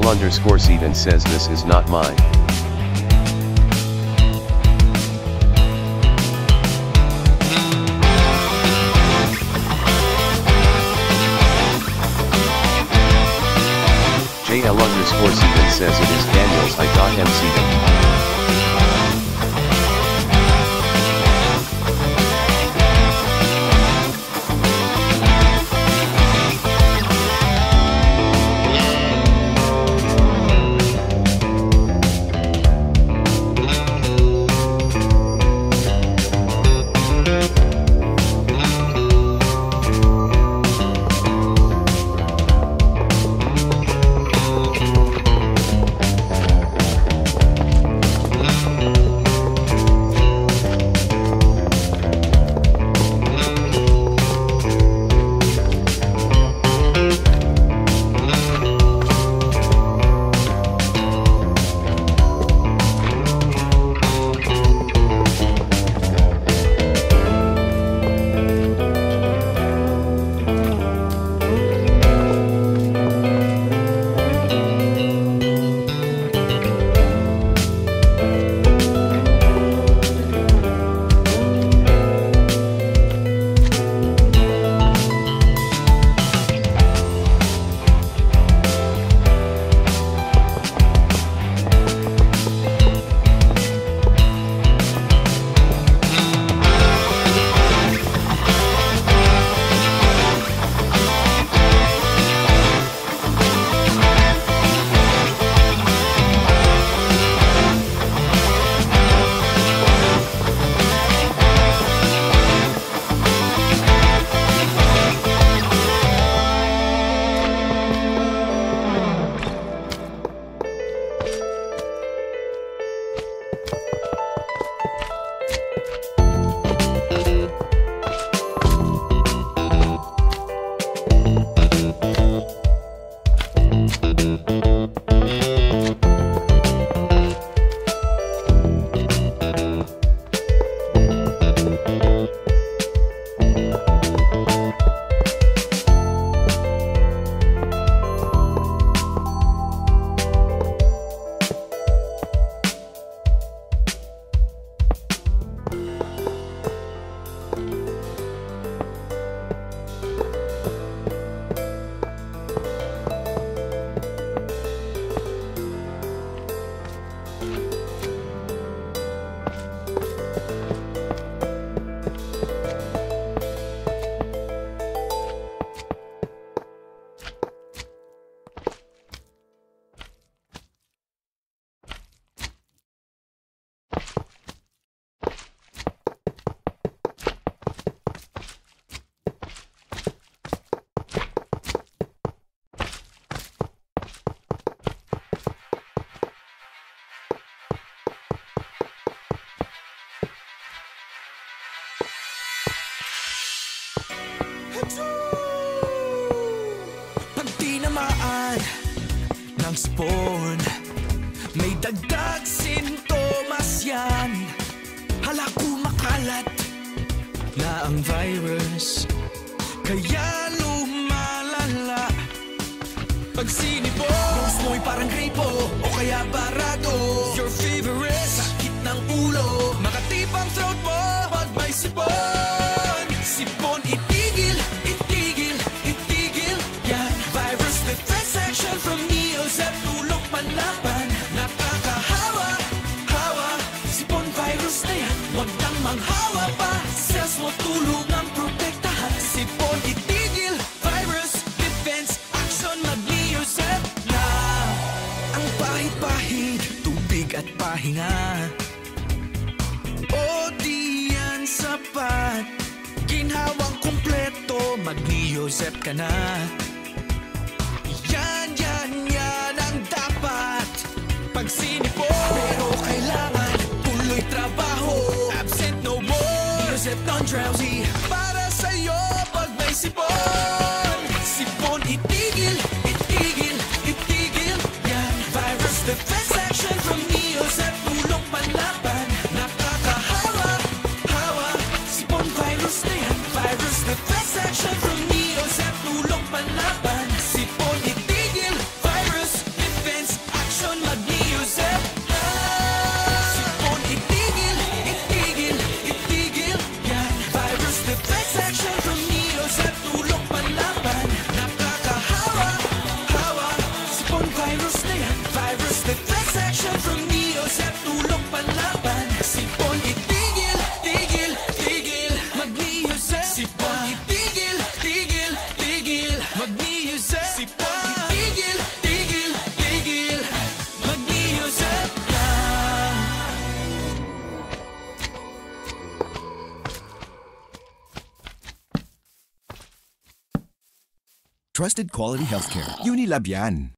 JL_Steven says this is not mine. JL_Steven says it is Daniel's. I got him Steven. Pag tinamaan ng spawn, may dagdag sintomas yan. Hala kumakalat na ang virus, kaya lumalala. Pag sinipon, nose mo'y parang gripo o kaya barado. Your favorite, sakit ng ulo, makatipang throat mo pag may sipon. Sipon, itigil, itigil, itigil yan. Virus defense action from Neos at tulong panlaban. Nakakahawa, hawa, sipon virus na yan. Huwag nang manghawa pa, cells mo tulungang protektahan. Sipon, itigil, virus defense action, mag-Neos at na. Ang pahit-pahit, tubig at pahinga, o di yan sapat. Ginhawang kumpleto, mag-Neosep ka na. Yan, yan, yan ang dapat. Pag sinipon, pero kailangan tuloy trabaho. Absent no more, Neosep non-drowsy. Para sa'yo pag may sipon. Sipon, itigil, itigil, itigil yan. Virus defense action from Neosep, tulong panlaban. Nakakahawa, hawa, sipon virus na yan. Virus defense action from Neosep, tulong panlaban. Sipon, itigil, virus defense Trusted quality healthcare. Unilab yan.